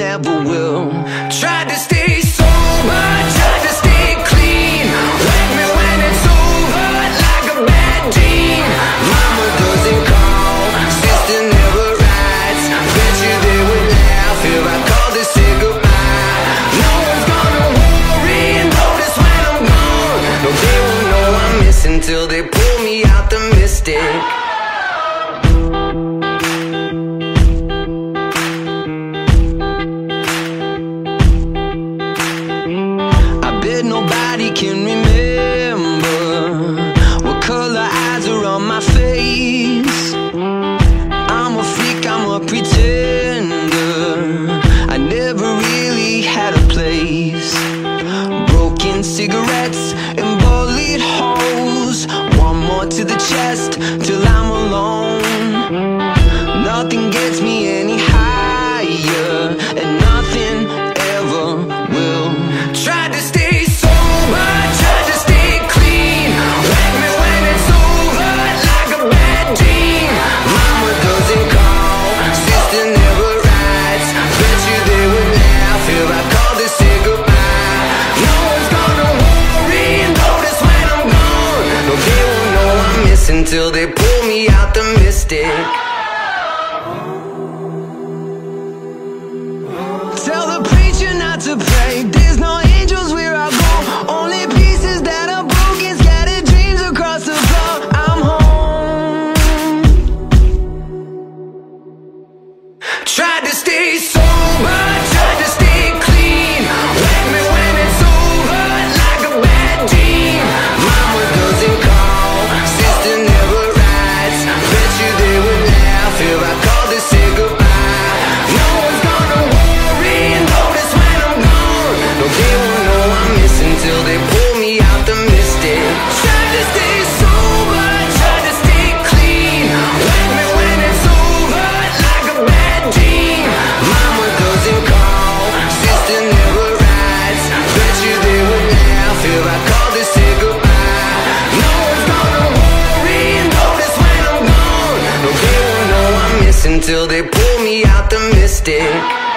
never will. Tried to stay sober, tried to stay clean. Wake me when it's over, like a bad dream. Mama doesn't call, sister never writes. Bet you they would laugh if I called to say goodbye. No one's gonna worry and notice when I'm gone. No, they won't know I'm missing till they pull me out the mystic. Nobody can remember what color eyes are on my face. I'm a freak, I'm a pretender. I never really had a place. Broken cigarettes and bullet holes. One more to the chest till I'm alone. Nothing gets me any higher, and nothing ever will. Tried to stay until they pull me out the mystic. Tell the preacher not to pray. There's no angels where I go. Only pieces that are broken, scattered dreams across the floor. I'm home. Tried to stay sober, tried to stay clean. Wake me when it's over, like a bad dream. Mama doesn't call, sister never writes. Bet you they would laugh if I called to say goodbye. No one's gonna worry and notice when I'm gone. No, they won't know I'm missing till they pull me out the mystic. Tried to stay sober, tried to stay clean. Wake me when it's over, like a bad dream. Mama doesn't call, sister never writes. Bet you they would laugh if I called to say goodbye. No one's gonna worry and notice when I'm gone. No, they won't know I'm missing till they pull me out the mystic.